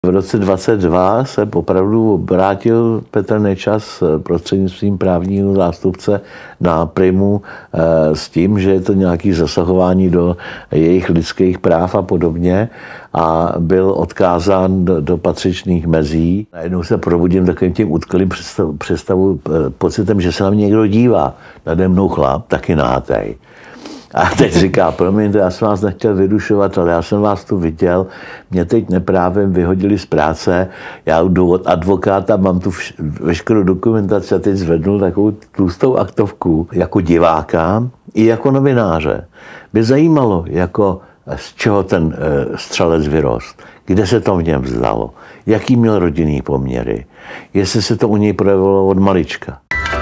V roce 22 se opravdu obrátil Petr Nečas prostřednictvím právního zástupce na Primu s tím, že je to nějaké zasahování do jejich lidských práv a podobně a byl odkázán do patřičných mezí. Najednou se probudím takovým tím utklým pocitem, že se na mě někdo dívá. Nade mnou chlap, taky nahátej. A teď říká, promiňte, já jsem vás nechtěl vydušovat, ale já jsem vás tu viděl, mě teď neprávem vyhodili z práce, já jdu od advokáta, mám tu veškerou dokumentaci a teď zvednul takovou tlustou aktovku jako diváka i jako novináře. Mě zajímalo, jako z čeho ten střelec vyrost, kde se to v něm vzdalo, jaký měl rodinný poměry, jestli se to u něj projevilo od malička.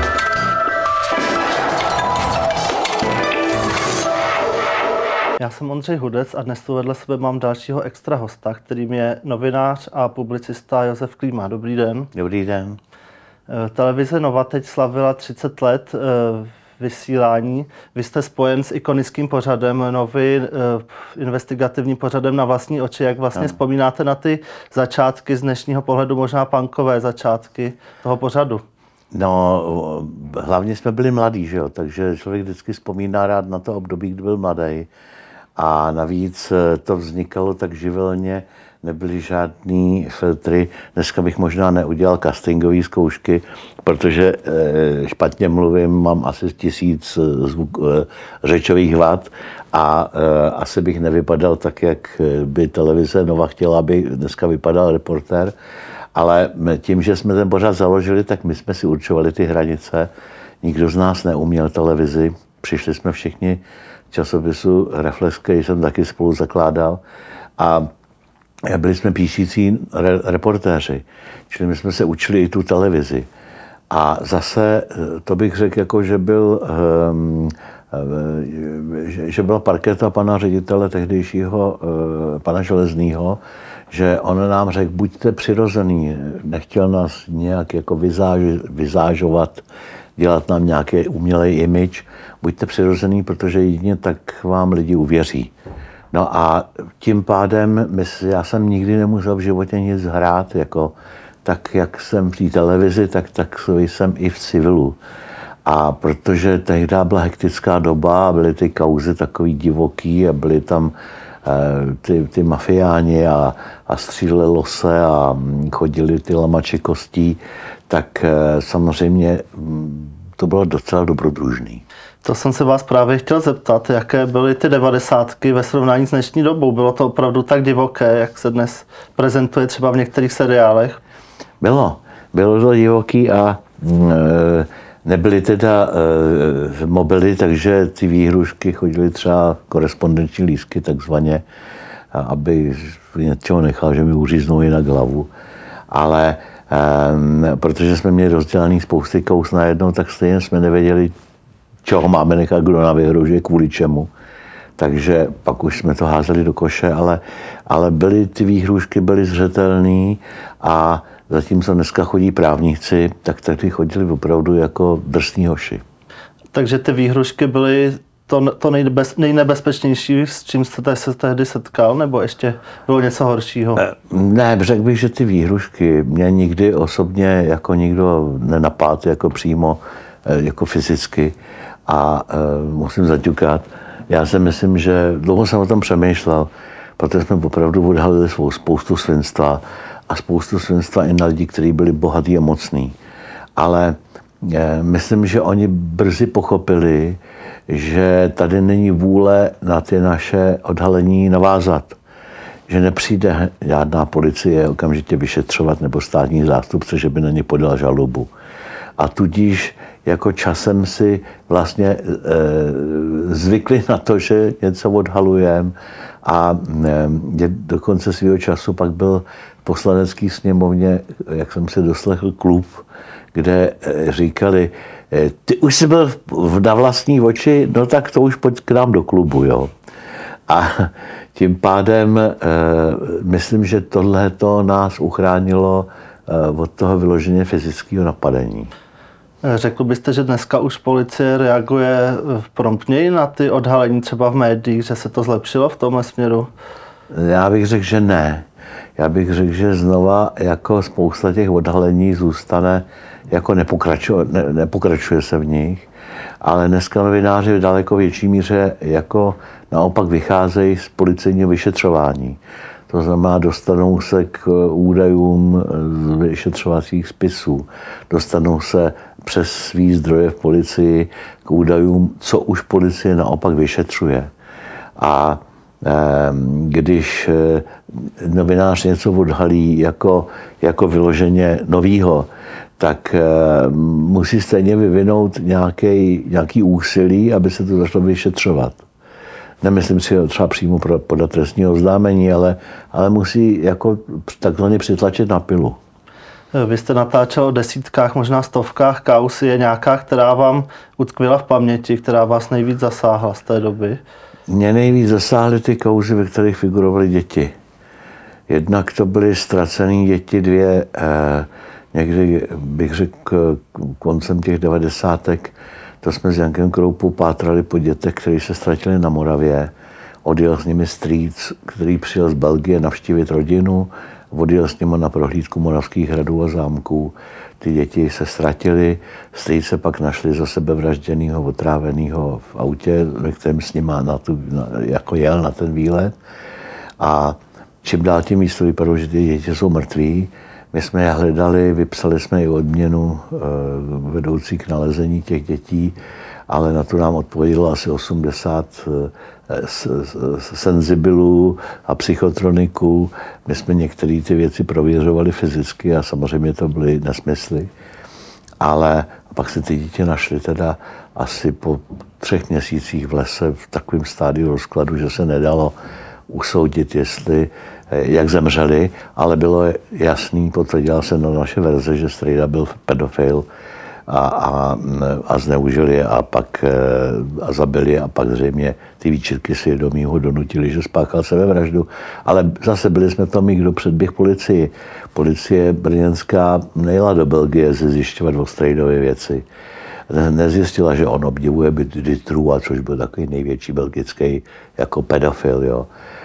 Já jsem Ondřej Hudec a dnes tu vedle sebe mám dalšího extra hosta, kterým je novinář a publicista Josef Klíma. Dobrý den. Dobrý den. Televize Nova teď slavila 30 let vysílání. Vy jste spojen s ikonickým pořadem Novy, investigativním pořadem Na vlastní oči. Jak vlastně vzpomínáte na ty začátky z dnešního pohledu, možná punkové začátky toho pořadu? No, hlavně jsme byli mladí, že jo? Takže člověk vždycky vzpomíná rád na to období, kdy byl mladý. A navíc to vznikalo tak živelně, nebyly žádný filtry. Dneska bych možná neudělal castingové zkoušky, protože špatně mluvím, mám asi 1000 řečových vad a asi bych nevypadal tak, jak by televize Nova chtěla, aby dneska vypadal reportér. Ale tím, že jsme ten pořad založili, tak my jsme si určovali ty hranice. Nikdo z nás neuměl televizi. Přišli jsme všichni časopisu Reflex, který jsem taky spolu zakládal. A byli jsme píšící reportéři. Čili my jsme se učili i tu televizi. A zase to bych řekl, jako, že byla parketa pana ředitele tehdejšího, pana Železného, že on nám řekl, buďte přirozený, nechtěl nás nějak jako vyzážovat, dělat nám nějaký umělej image, buďte přirozený, protože jedině tak vám lidi uvěří. No a tím pádem já jsem nikdy nemusel v životě nic hrát, jako tak, jak jsem v té televizi, tak jsem i v civilu. A protože tehdy byla hektická doba, byly ty kauzy takový divoký a byly tam ty mafiáni a střílelo se a chodili ty lamači kostí, tak samozřejmě to bylo docela dobrodružný. To jsem se vás právě chtěl zeptat, jaké byly ty 90. ve srovnání s dnešní dobou. Bylo to opravdu tak divoké, jak se dnes prezentuje třeba v některých seriálech? Bylo to divoký a nebyly teda mobily, takže ty výhrušky chodily třeba korespondenční lístky takzvaně, aby něčeho nechal, že mi uříznou jinak hlavu. Ale protože jsme měli rozdělaný spousty kous najednou, tak stejně jsme nevěděli, čeho máme nechat, kdo nám vyhrožuje, kvůli čemu. Takže pak už jsme to házeli do koše, ale ty výhrušky byly zřetelné a zatímco dneska chodí právníci, tak tady chodili opravdu jako drsní hoši. Takže ty výhrušky byly to nejnebezpečnější, s čím jste se tehdy setkal, nebo ještě bylo něco horšího? Ne, řekl bych, že ty výhrušky mě nikdy osobně jako nikdo nenapadl jako přímo, jako fyzicky. A musím zaťukat. Já si myslím, že dlouho jsem o tom přemýšlel, protože jsme opravdu odhalili spoustu svinstva a spoustu svinstva i na lidi, kteří byli bohatí a mocní. Ale myslím, že oni brzy pochopili, že tady není vůle na ty naše odhalení navázat. Že nepřijde žádná policie okamžitě vyšetřovat nebo státní zástupce, že by na ně podal žalobu. A tudíž jako časem si vlastně zvykli na to, že něco odhalujeme a dokonce svého času pak byl v poslanecké sněmovně, jak jsem se doslechl, klub, kde říkali, ty už jsi byl na vlastní oči, no tak to už pojď k nám do klubu, jo. A tím pádem myslím, že tohleto nás uchránilo od toho vyloženě fyzického napadení. Řekl byste, že dneska už policie reaguje promptněji na ty odhalení třeba v médiích, že se to zlepšilo v tomhle směru? Já bych řekl, že ne. já bych řekl, že znova jako spousta těch odhalení zůstane, jako nepokračuje se v nich, ale dneska novináři v daleko větší míře jako naopak vycházejí z policejního vyšetřování. To znamená, dostanou se k údajům z vyšetřovacích spisů, dostanou se přes svý zdroje v policii k údajům, co už policie naopak vyšetřuje. A když novinář něco odhalí jako vyloženě novýho, tak musí stejně vyvinout nějaký úsilí, aby se to začalo vyšetřovat. Nemyslím si třeba přímo podat trestní oznámení, ale musí jako takzvaně přitlačit na pilu. Vy jste natáčel o desítkách, možná stovkách kauz. Je nějaká, která vám utkvěla v paměti, která vás nejvíc zasáhla z té doby? Mě nejvíc zasáhly ty kauzy, ve kterých figurovaly děti. Jednak to byly ztracené děti, dvě, někdy bych řekl koncem těch 90. To jsme s Jankem Kroupou pátrali po dětech, kteří se ztratili na Moravě. Odjel s nimi strýc, který přijel z Belgie navštívit rodinu, odjel s nimi na prohlídku moravských hradů a zámků. Ty děti se ztratily, strýc se pak našli za sebevražděnýho, otrávenýho v autě, ve kterém s nima jako jel na ten výlet. A čím dál tím víc to vypadalo, že ty děti jsou mrtví. My jsme je hledali, vypsali jsme i odměnu vedoucí k nalezení těch dětí, ale na to nám odpovědělo asi 80 senzibilů a psychotroniků. My jsme některé ty věci prověřovali fyzicky a samozřejmě to byly nesmysly. Ale pak se ty děti našly teda asi po 3 měsících v lese v takovém stádiu rozkladu, že se nedalo usoudit, jak zemřeli, ale bylo jasný, potvrdila se na naše verze, že strejda byl pedofil a zneužili je a pak zabili a pak zřejmě ty výčitky svědomí ho donutili, že spáchal sebevraždu. Ale zase byli jsme tam i kdo předběh policii. Policie brněnská nejela do Belgie zjišťovat o strejdové věci. Nezjistila, že on obdivuje Dutroux, což byl takový největší belgický jako pedofil. Jo.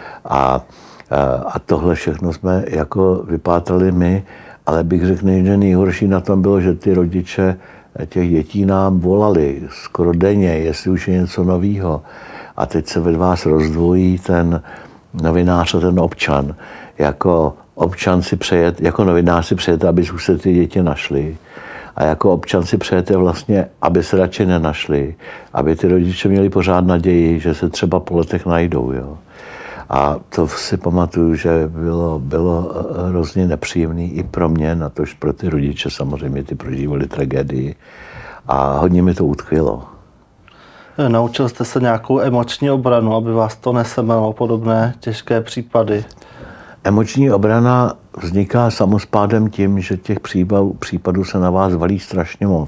A tohle všechno jsme jako vypátrali my, ale bych řekl, že nejhorší na tom bylo, že ty rodiče těch dětí nám volali skoro denně, jestli už je něco novýho. A teď se ve vás rozdvojí ten novinář a ten občan. Jako občan si přejete, jako novinář si přejete, aby už se ty děti našly. A jako občan si přejete vlastně, aby se radši nenašli, aby ty rodiče měli pořád naději, že se třeba po letech najdou. Jo. A to si pamatuju, že bylo hrozně nepříjemný i pro mě, natož pro ty rodiče samozřejmě, ty prožívali tragédii. A hodně mi to utkvělo. Naučil jste se nějakou emoční obranu, aby vás to nesemelo, podobné těžké případy? Emoční obrana vzniká samospádem tím, že těch případů se na vás valí strašně moc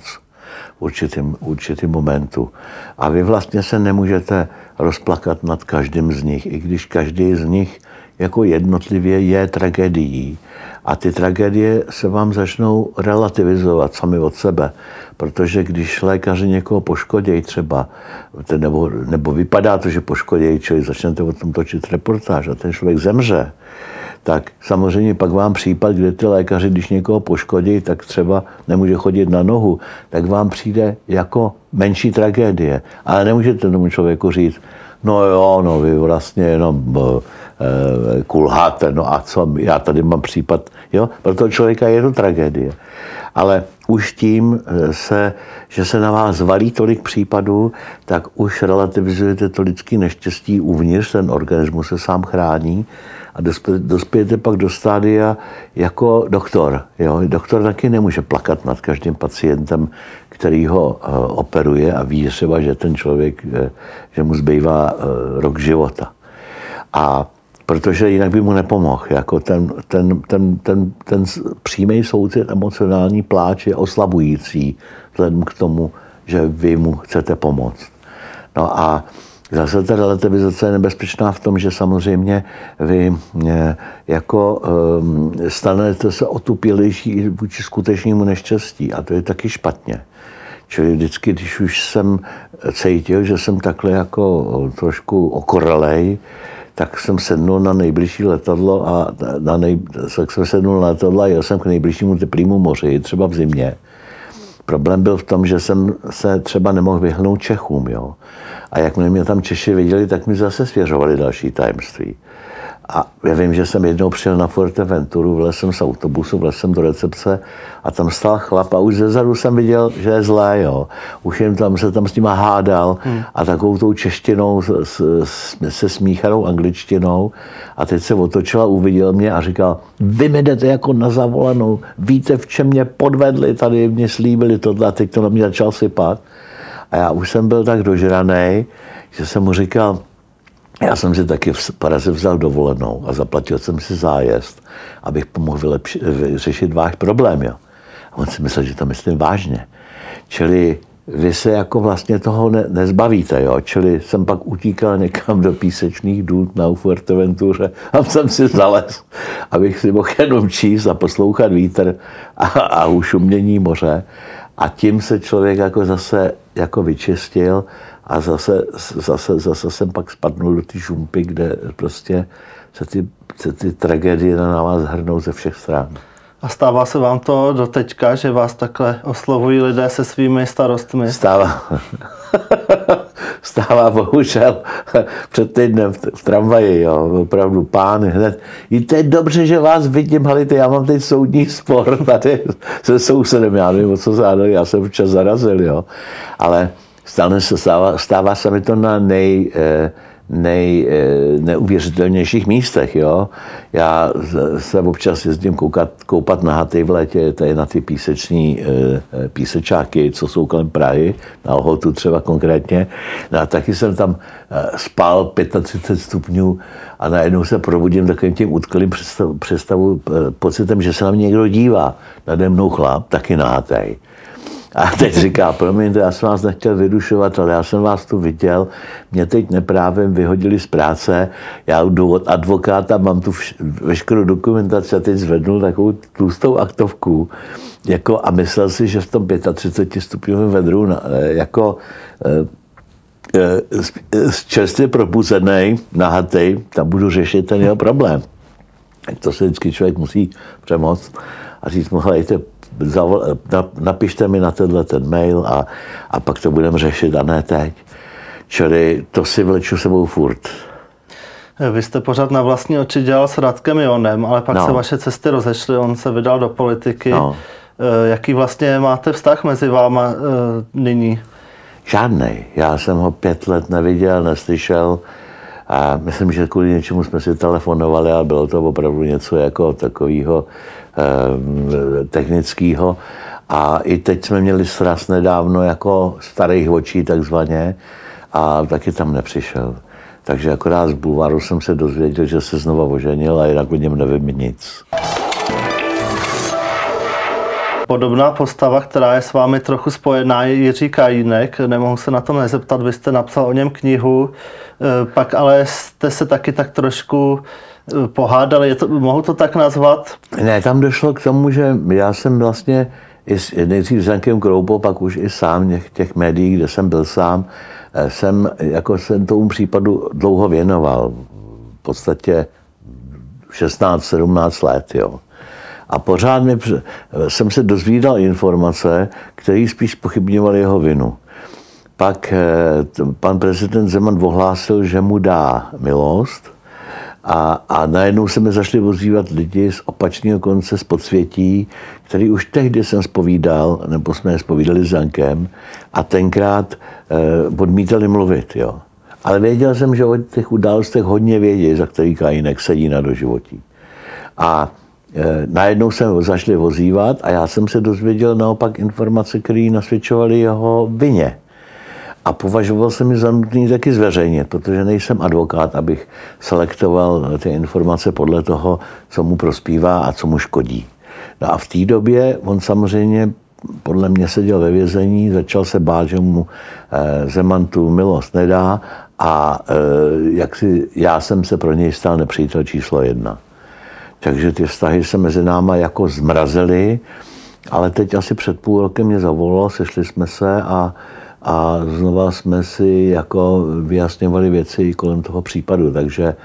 v určitým momentu. A vy vlastně se nemůžete rozplakat nad každým z nich, i když každý z nich jako jednotlivě je tragédií. A ty tragédie se vám začnou relativizovat sami od sebe, protože když lékaři někoho poškodějí třeba, nebo vypadá to, že poškodějí, čili začnete o tom točit reportáž a ten člověk zemře, tak samozřejmě pak vám případ, kde ty lékaři, když někoho poškodí, tak třeba nemůže chodit na nohu, tak vám přijde jako menší tragédie. Ale nemůžete tomu člověku říct, no jo, no vy vlastně jenom kulháte, no a co, já tady mám případ, jo, pro toho člověka je to tragédie. Ale už tím, že se na vás valí tolik případů, tak už relativizujete to lidské neštěstí uvnitř, ten organismus se sám chrání a dospějete pak do stádia jako doktor. Jo? Doktor taky nemůže plakat nad každým pacientem, který ho operuje a ví třeba, že ten člověk, že mu zbývá rok života. A protože jinak by mu nepomohl. Jako ten přímý soucit, emocionální pláč je oslabující vzhledem k tomu, že vy mu chcete pomoct. No a zase ta relativizace je nebezpečná v tom, že samozřejmě vy jako stanete se otupělejší vůči skutečnému neštěstí a to je taky špatně. Čili vždycky, když už jsem cítil, že jsem takhle jako trošku okorelej, tak jsem sednul na nejbližší letadlo a tak jsem sednul na letadlo a jel jsem k nejbližšímu teplýmu moři, třeba v zimě. Problém byl v tom, že jsem se třeba nemohl vyhnout Čechům, jo. A jakmile mě tam Češi viděli, tak mi zase svěřovali další tajemství. A já vím, že jsem jednou přijel na Fuerteventuru, vlez jsem z autobusu, vlez jsem do recepce a tam stál chlap a už zezadu jsem viděl, že je zlé, jo. Už jen tam se tam s nima hádal a takovou tou češtinou se smíchanou angličtinou a teď se otočil a uviděl mě a říkal, vy mi jdete jako na zavolanou, víte, v čem mě podvedli, tady mě slíbili tohle a teď to na mě začal sypat. A já už jsem byl tak dožranej, že jsem mu říkal, já jsem si taky v Praze vzal dovolenou a zaplatil jsem si zájezd, abych pomohl řešit váš problém. Jo. A on si myslel, že to myslím vážně. Čili vy se jako vlastně toho nezbavíte. Jo. Čili jsem pak utíkal někam do písečných důd na Fuerteventuře a jsem si zalez, abych si mohl jenom číst a poslouchat vítr a ušumění moře. A tím se člověk jako zase jako vyčistil a zase jsem pak spadnul do té žumpy, kde prostě se ty tragédie na vás hrnou ze všech stran. A stává se vám to doteďka, že vás takhle oslovují lidé se svými starostmi? Stává bohužel před týdnem v tramvaji, jo, opravdu pán hned. To je dobře, že vás vidím, halite, já mám teď soudní spor tady se sousedem, já nevím, o co zádali, já jsem včas zarazil, jo. Ale stává se mi to na neuvěřitelnějších místech, jo. Já se občas jezdím koupat na haty v létě, tady na ty písečáky, co jsou kolem Prahy, na Lhotu třeba konkrétně. No a taky jsem tam spal 35 stupňů a najednou se probudím takovým tím utklým pocitem, že se na mě někdo dívá. Nade mnou chlap, taky nahatej. A teď říká, promiňte, já jsem vás nechtěl vydušovat, ale já jsem vás tu viděl, mě teď neprávem vyhodili z práce, já jdu od advokáta, mám tu veškerou dokumentaci a teď zvednul takovou tlustou aktovku jako, a myslel si, že v tom 35 stupňovém vedru jako čerstvě propucenej, nahatej, tam budu řešit ten jeho problém. To se vždycky člověk musí přemoct a říct mu, helejte, napište mi na ten mail a pak to budeme řešit a ne teď. Čili to si vleču sebou furt. Vy jste pořád na vlastní oči dělal s Radkem Jonem, ale pak se vaše cesty rozešly, on se vydal do politiky. Jaký vlastně máte vztah mezi váma nyní? Žádnej. Já jsem ho 5 let neviděl, neslyšel. A myslím, že kvůli něčemu jsme si telefonovali, ale bylo to opravdu něco jako takového technického. A i teď jsme měli sraz nedávno jako starých očí takzvaně a taky tam nepřišel. Takže akorát z bulváru jsem se dozvěděl, že se znova oženil a jinak o něm nevím nic. Podobná postava, která je s vámi trochu spojená, je Jiří Kajínek. Nemohu se na to nezeptat, vy jste napsal o něm knihu, pak ale jste se taky tak trošku pohádali, mohu to tak nazvat? Ne, tam došlo k tomu, že já jsem vlastně nejdřív s Jankem Kroupou, pak už i sám těch médií, kde jsem byl sám, jsem tomu případu dlouho věnoval. V podstatě 16-17 let, jo. A pořád jsem se dozvídal informace, které spíš pochybňovaly jeho vinu. Pak pan prezident Zeman ohlásil, že mu dá milost a najednou se mi zašli ozývat lidi z opačného konce, z podsvětí, který už tehdy jsem zpovídal, nebo jsme je zpovídali s Jankem a tenkrát odmítali mluvit. Jo. Ale věděl jsem, že o těch událostech hodně vědí, za který Kajínek sedí na doživotí. A najednou se zašli ozývat a já jsem se dozvěděl naopak informace, které nasvědčovaly jeho vině. A považoval jsem je za nutný taky zveřejnit, protože nejsem advokát, abych selektoval ty informace podle toho, co mu prospívá a co mu škodí. No a v té době on samozřejmě podle mě seděl ve vězení, začal se bát, že mu Zeman tu milost nedá a já jsem se pro něj stal nepřítel číslo 1. Takže ty vztahy se mezi náma jako zmrazily, ale teď asi před půl rokem mě zavolal, sešli jsme se a znova jsme si jako vyjasňovali věci kolem toho případu. Takže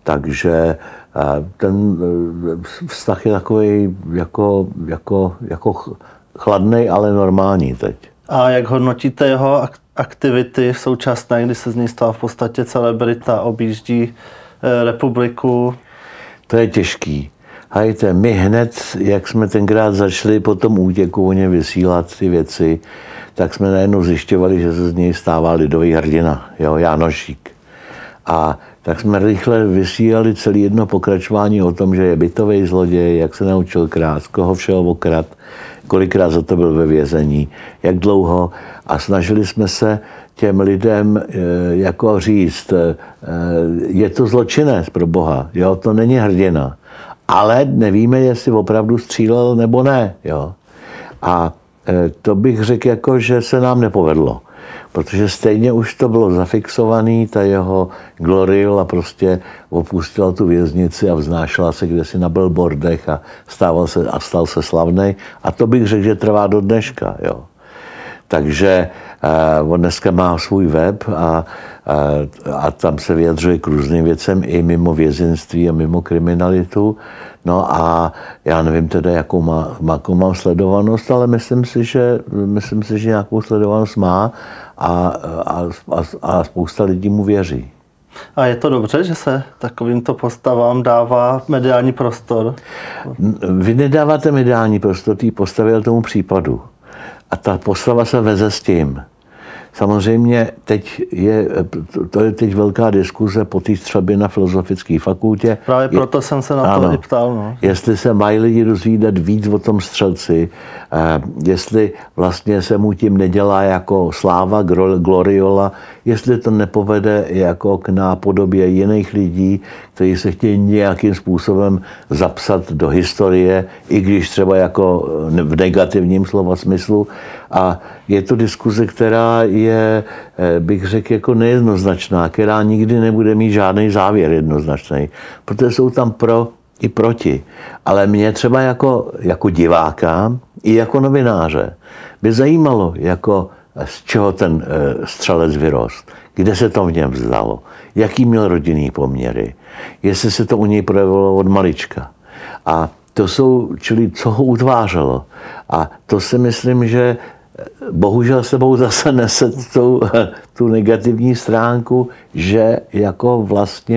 Takže ten vztah je takový jako chladnej, ale normální teď. A jak hodnotíte jeho aktivity v současné, kdy se z něj stala v podstatě celebrita, objíždí republiku? To je těžký. Hajte, my hned, jak jsme tenkrát začali po tom útěku o ně vysílat ty věci, tak jsme najednou zjišťovali, že se z něj stává lidový hrdina, jo, Jánošík. A tak jsme rychle vysílali celé jedno pokračování o tom, že je bytový zloděj, jak se naučil krát, koho všeho okrad, kolikrát za to byl ve vězení, jak dlouho. A snažili jsme se těm lidem jako říct, je to zločinec pro Boha, jo, to není hrdina. Ale nevíme, jestli opravdu střílel nebo ne. Jo. A to bych řekl, jako, že se nám nepovedlo. Protože stejně už to bylo zafixovaný, ta jeho gloriola prostě opustila tu věznici a vznášela se kdesi na billboardech a stal se slavnej. A to bych řekl, že trvá do dneška. Jo. Takže on dneska má svůj web a tam se vyjadřuje k různým věcem i mimo vězeňství a mimo kriminalitu. No a já nevím teda, jakou mám sledovanost, ale myslím si, že nějakou sledovanost má a spousta lidí mu věří. A je to dobře, že se takovýmto postavám dává mediální prostor? Vy nedáváte mediální prostor, ty postavil tomu případu. A ta postava se veze s tím. Samozřejmě to je teď velká diskuze po té střelbě na Filozofické fakultě. Právě proto jsem se na to i ptal. No. Jestli se mají lidi dozvídat víc o tom střelci, jestli vlastně se mu tím nedělá jako sláva, gloriola, jestli to nepovede jako k nápodobě jiných lidí, kteří se chtějí nějakým způsobem zapsat do historie, i když třeba jako v negativním slova smyslu. A je to diskuze, která je, bych řekl, jako nejednoznačná, která nikdy nebude mít žádný závěr jednoznačný, protože jsou tam pro i proti. Ale mě třeba jako diváka i jako novináře by zajímalo, jako z čeho ten střelec vyrost, kde se to v něm vzdalo, jaký měl rodinný poměry, jestli se to u něj projevilo od malička. A to jsou, čili co ho utvářelo. A to si myslím, že bohužel sebou zase nese tu negativní stránku, že jako vlastně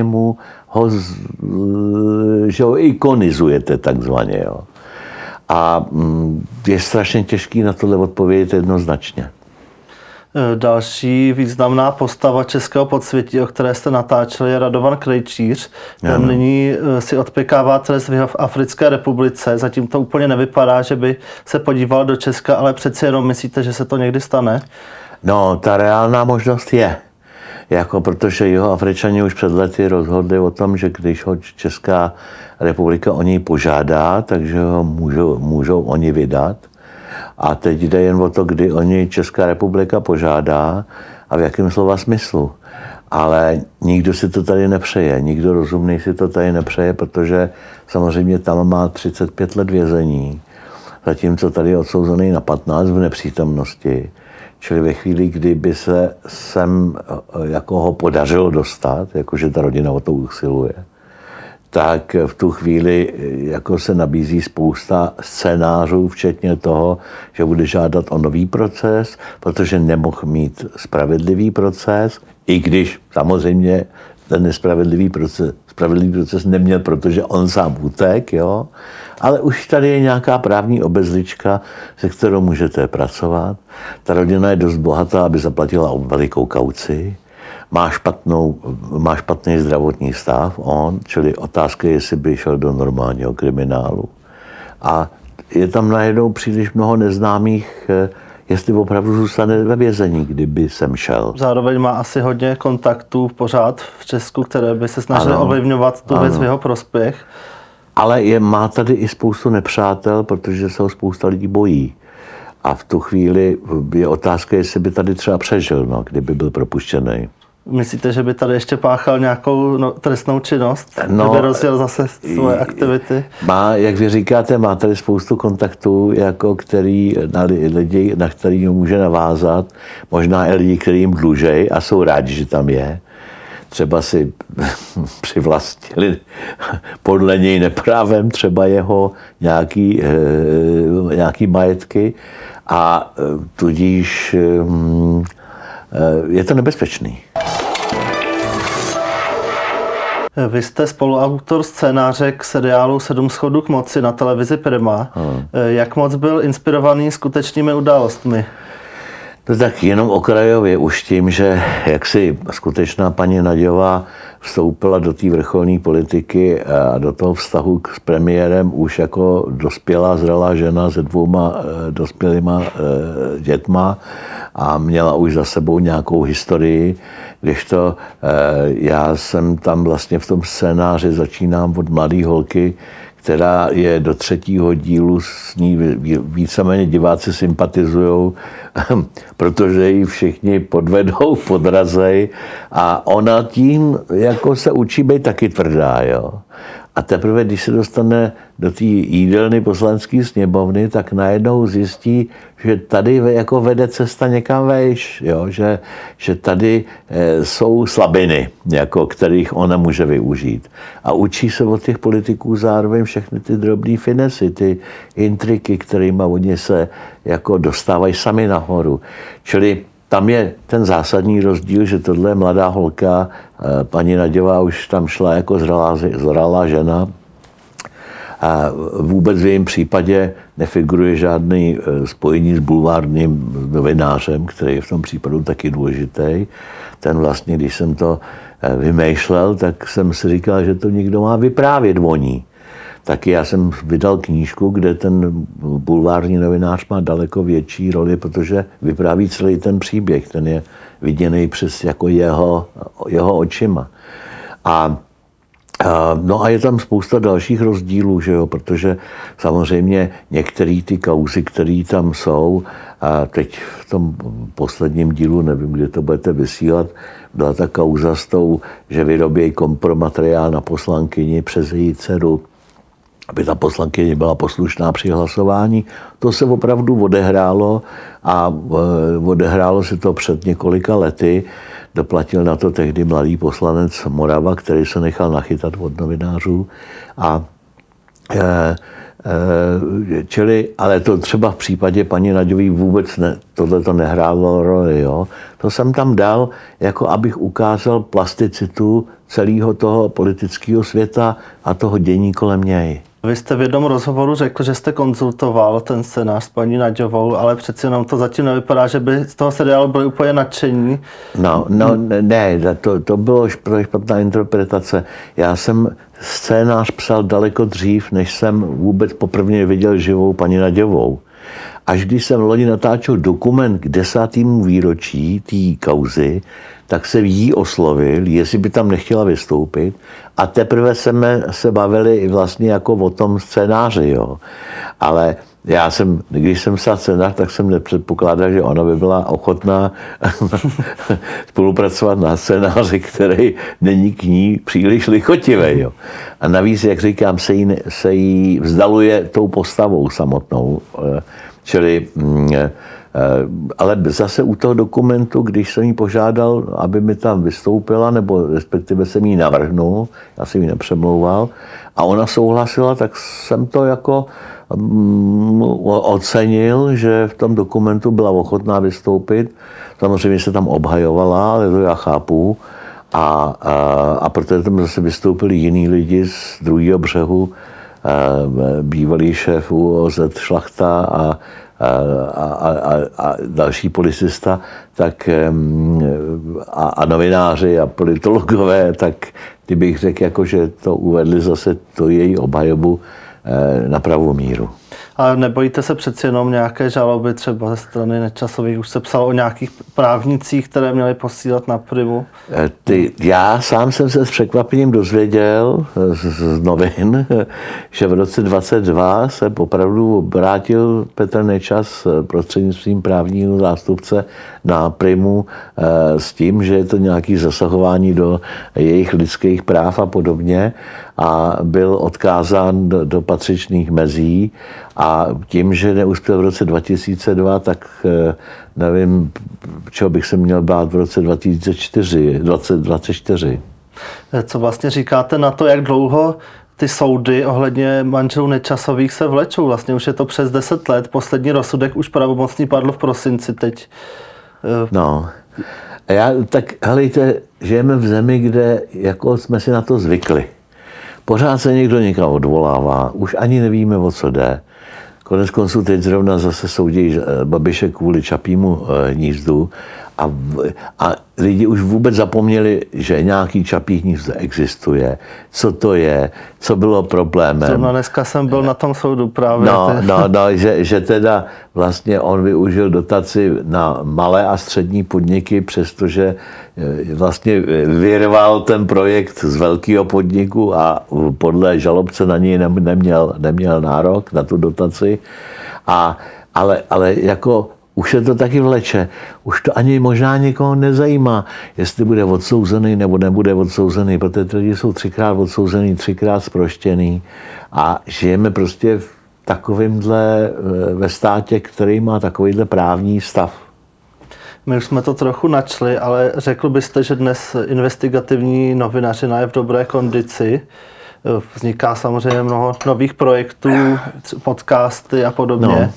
že ho ikonizujete takzvaně. Jo. A je strašně těžký na tohle odpovědět jednoznačně. Další významná postava českého podsvětí, o které jste natáčeli, je Radovan Krejčíř. Ten nyní si odpěkává trest v Africké republice. Zatím to úplně nevypadá, že by se podíval do Česka, ale přeci jenom myslíte, že se to někdy stane? No, ta reálná možnost je. Protože jeho Afričani už před lety rozhodli o tom, že když ho Česká republika o něj požádá, takže ho můžou oni vydat. A teď jde jen o to, kdy o něj Česká republika požádá a v jakém slova smyslu. Ale nikdo si to tady nepřeje, nikdo rozumný si to tady nepřeje, protože samozřejmě tam má 35 let vězení, zatímco tady je odsouzený na 15 v nepřítomnosti. Čili ve chvíli, kdyby se sem jako ho podařilo dostat, jakože ta rodina o to usiluje, tak v tu chvíli jako se nabízí spousta scénářů, včetně toho, že bude žádat o nový proces, protože nemohl mít spravedlivý proces, i když samozřejmě ten nespravedlivý proces neměl, protože on sám utek, jo. Ale už tady je nějaká právní obezlička, se kterou můžete pracovat. Ta rodina je dost bohatá, aby zaplatila velikou kauci. Má špatný zdravotní stav, čili otázka je, jestli by šel do normálního kriminálu. A je tam najednou příliš mnoho neznámých, jestli opravdu zůstane ve vězení, kdyby sem šel. Zároveň má asi hodně kontaktů pořád v Česku, které by se snažily ovlivňovat tu věc v jeho prospěch. Ale má tady i spoustu nepřátel, protože se ho spousta lidí bojí. A v tu chvíli je otázka, jestli by tady třeba přežil, kdyby byl propuštěný. Myslíte, že by tady ještě páchal nějakou trestnou činnost? Že by rozjel zase svoje aktivity? Jak vy říkáte, má tady spoustu kontaktů, jako lidi, na který může navázat. Možná i lidi, kteří jim dlužej a jsou rádi, že tam je. třeba si přivlastnili podle něj neprávem třeba jeho nějaký majetky a tudíž je to nebezpečný. Vy jste spoluautor scénáře k seriálu 7 schodů k moci na televizi Prima. Jak moc byl inspirovaný skutečnými událostmi? To tak jenom okrajově už tím, že jaksi skutečná paní Naďová vstoupila do té vrcholné politiky a do toho vztahu s premiérem už jako dospělá zralá žena se 2 dospělýma dětma a měla už za sebou nějakou historii, kdežto já jsem tam vlastně v tom scénáři začínám od mladé holky, která je do 3. dílu, s ní víceméně diváci sympatizujou, protože ji všichni podvedou, podrazej a ona tím jako se učí být taky tvrdá. Jo? A teprve, když se dostane do té jídelny Poslanecké sněmovny, tak najednou zjistí, že tady jako vede cesta někam vejš, jo? Že tady jsou slabiny, jako kterých ona může využít. A učí se od těch politiků zároveň všechny ty drobné finesy, ty intriky, kterými oni se jako dostávají sami nahoru. Čili tam je ten zásadní rozdíl, že tohle je mladá holka, paní Naďová už tam šla jako zralá žena a vůbec v jejím případě nefiguruje žádný spojení s bulvárním novinářem, který je v tom případu taky důležitý. Ten vlastně, když jsem to vymýšlel, tak jsem si říkal, že to někdo má vyprávět o ní. Taky já jsem vydal knížku, kde ten bulvární novinář má daleko větší roli, protože vypráví celý ten příběh. Ten je viděný přes jako jeho očima. No a je tam spousta dalších rozdílů, že jo? Protože samozřejmě některé ty kauzy, které tam jsou, a teď v tom posledním dílu, nevím, kde to budete vysílat, byla ta kauza s tou, že vyrobějí kompromateriál na poslankyni přes její dceru, aby ta poslankyně byla poslušná při hlasování. To se opravdu odehrálo a odehrálo se to před několika lety. Doplatil na to tehdy mladý poslanec Morava, který se nechal nachytat od novinářů. Ale to třeba v případě paní Naďové vůbec tohle to nehrálo roli. Jo? To jsem tam dal, jako abych ukázal plasticitu celého toho politického světa a toho dění kolem něj. Vy jste v jednom rozhovoru řekl, že jste konzultoval ten scénář s paní Naďovou, ale přeci jenom to zatím nevypadá, že by z toho seriálu byli úplně nadšení. Ne, to bylo špatná interpretace. Já jsem scénář psal daleko dřív, než jsem vůbec poprvé viděl živou paní Naďovou. Až když jsem loni natáčel dokument k 10. výročí té kauzy, tak se jí oslovil, jestli by tam nechtěla vystoupit. A teprve jsme se bavili vlastně jako o tom scénáři. Jo. Ale když jsem psal scénář, tak jsem nepředpokládal, že ona by byla ochotná spolupracovat na scénáři, který není k ní příliš lichotivý. Jo. A navíc, jak říkám, se jí vzdaluje tou postavou samotnou. Čili, ale zase u toho dokumentu, když jsem jí požádal, aby mi tam vystoupila, nebo respektive jsem jí navrhnul, já jsem jí nepřemlouval, a ona souhlasila, tak jsem to jako ocenil, že v tom dokumentu byla ochotná vystoupit. Samozřejmě se tam obhajovala, ale to já chápu. A protože tam zase vystoupili jiní lidi z druhého břehu, bývalý šéf ÚOZ Šlachta a další policista, tak a novináři a politologové, tak ty bych řekl, jako, že to uvedli zase to její obhajobu na pravou míru. A nebojíte se přeci jenom nějaké žaloby třeba ze strany Nečasových? Už se psalo o nějakých právnicích, které měly posílat na Primu? Já sám jsem se s překvapením dozvěděl z novin, že v roce 2022 se opravdu obrátil Petr Nečas prostřednictvím právního zástupce na Primu s tím, že je to nějaké zasahování do jejich lidských práv a podobně. a byl odkázán do patřičných mezí a tím, že neuspěl v roce 2002, tak nevím, čeho bych se měl bát v roce 2024. Co vlastně říkáte na to, jak dlouho ty soudy ohledně manželů Nečasových se vlečou? Vlastně už je to přes 10 let. Poslední rozsudek už pravomocný padl v prosinci teď. No, tak helejte, žijeme v zemi, kde jako jsme si na to zvykli. Pořád se někdo někam odvolává, už ani nevíme, o co jde. Konec konců teď zrovna zase soudí Babiše kvůli Čapímu hnízdu a lidi už vůbec zapomněli, že nějaký Čapí hnízdo existuje, co to je, co bylo problémem. Zrovna dneska jsem byl na tom soudu právě. Že teda vlastně on využil dotaci na malé a střední podniky, přestože vlastně vyrval ten projekt z velkého podniku a podle žalobce na něj neměl nárok na tu dotaci. Ale jako už se to taky vleče. Už to ani možná někoho nezajímá, jestli bude odsouzený nebo nebude odsouzený, protože ty lidi jsou 3krát odsouzený, 3krát zproštěný a žijeme prostě v takovémhle ve státě, který má takovýhle právní stav. My už jsme to trochu načli, ale řekl byste, že dnes investigativní novinařina je v dobré kondici. Vzniká samozřejmě mnoho nových projektů, podcasty a podobně. No.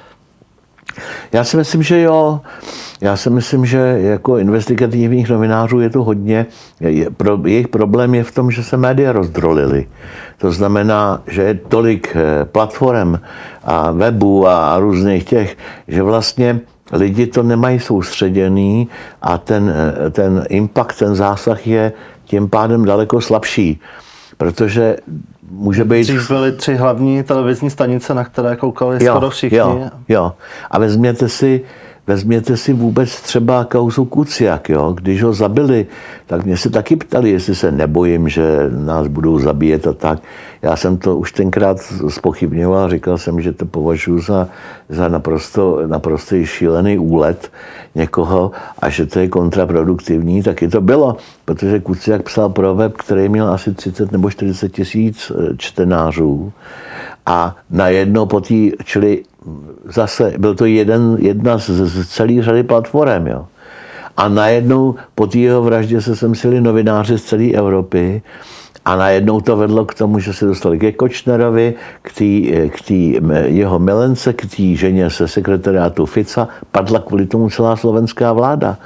Já si myslím, že jo. Já si myslím, že jako investigativních novinářů je to hodně. Jejich problém je v tom, že se média rozdrolily. To znamená, že je tolik platform a webů a různých těch, že vlastně lidi to nemají soustředěný a ten impact, ten zásah je tím pádem daleko slabší. Protože může být... Dřív byly 3 hlavní televizní stanice, na které koukali skoro všichni. Jo. A vezměte si vůbec třeba kauzu Kuciak, jo? Když ho zabili, tak mě se taky ptali, jestli se nebojím, že nás budou zabíjet a tak. Já jsem to už tenkrát zpochybňoval, říkal jsem, že to považuji za naprosto šílený úlet někoho a že to je kontraproduktivní, taky to bylo, protože Kuciak psal pro web, který měl asi 30 nebo 40 tisíc čtenářů a najednou čili zase byl to jedna z celé řady platform, jo. A najednou po té jeho vraždě se semsili novináři z celé Evropy a najednou to vedlo k tomu, že se dostali ke Kočnerovi, k té jeho milence, k té ženě se sekretariátu Fica, padla kvůli tomu celá slovenská vláda.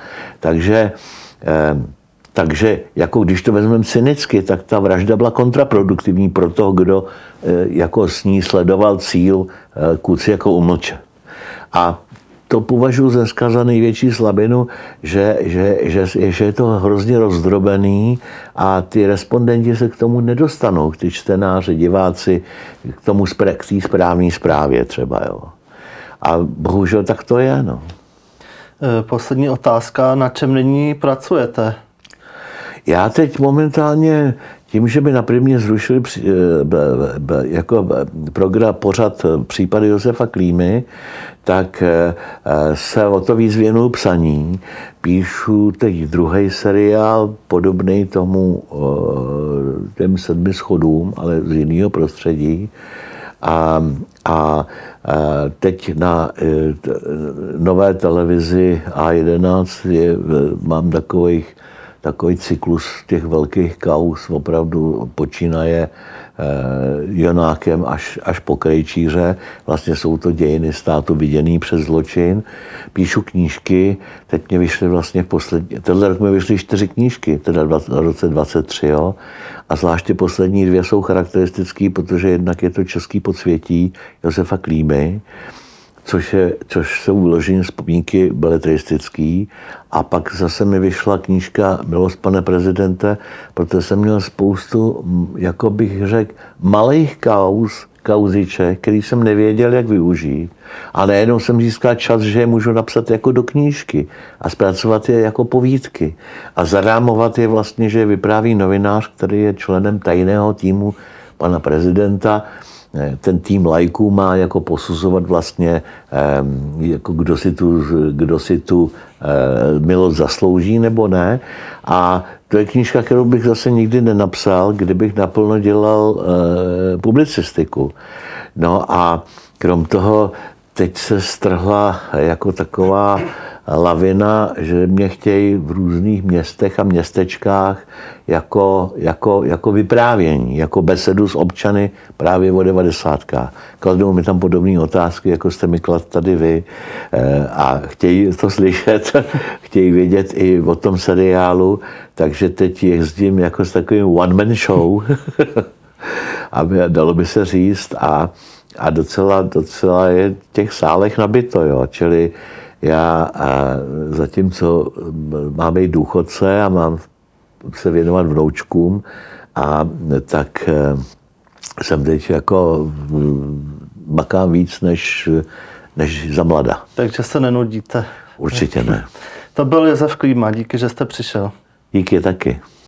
Takže jako když to vezmeme cynicky, tak ta vražda byla kontraproduktivní pro toho, kdo jako s ní sledoval cíl Kuciaka umlčet. A to považuji dneska za největší slabinu, že je to hrozně rozdrobený a ty respondenti se k tomu nedostanou, ty čtenáři, diváci, k té správné zprávě třeba. Jo. A bohužel tak to je. No. Poslední otázka, na čem nyní pracujete? Já teď momentálně tím, že by na Primě zrušili jako program pořad případy Josefa Klímy, tak se o to víc věnuju psaní. Píšu teď druhý seriál, podobný tomu těm 7 schodům, ale z jiného prostředí. A teď na nové televizi A11 mám takový cyklus těch velkých kauz, opravdu počínaje Jonákem až po Krejčíře. Vlastně jsou to dějiny státu viděný přes zločin. Píšu knížky, teď mě vyšly vlastně tenhle rok mi vyšly 4 knížky, teda v roce 23, jo. A zvláště poslední 2 jsou charakteristický, protože jednak je to Český podsvětí Josefa Klímy, což jsou vyloženě vzpomínky beletristický. A pak zase mi vyšla knížka Milost, pane prezidente, protože jsem měl spoustu, jako bych řekl, malých kauziček, který jsem nevěděl, jak využít. A najednou jsem získal čas, že je můžu napsat jako do knížky a zpracovat je jako povídky. A zarámovat je vlastně, že vypráví novinář, který je členem tajného týmu pana prezidenta. Ten tým laiků má jako posuzovat vlastně, jako kdo si tu milost zaslouží nebo ne. A To je knížka, kterou bych zase nikdy nenapsal, kdybych naplno dělal publicistiku. No a krom toho teď se strhla jako taková lavina, že mě chtějí v různých městech a městečkách jako vyprávění, jako besedu s občany právě o 90. Kladou mi tam podobné otázky, jako jste mi klad tady vy, a chtějí to slyšet, chtějí vědět i o tom seriálu, takže teď jezdím jako s takovým one-man show, aby dalo by se říct, a docela je v těch sálech nabito, jo. Čili já zatímco mám být důchodce a mám se věnovat vnoučkům, a tak jsem teď jako makám víc než za mlada. Takže se nenudíte. Určitě ne. To byl Josef Klíma, díky, že jste přišel. Díky taky.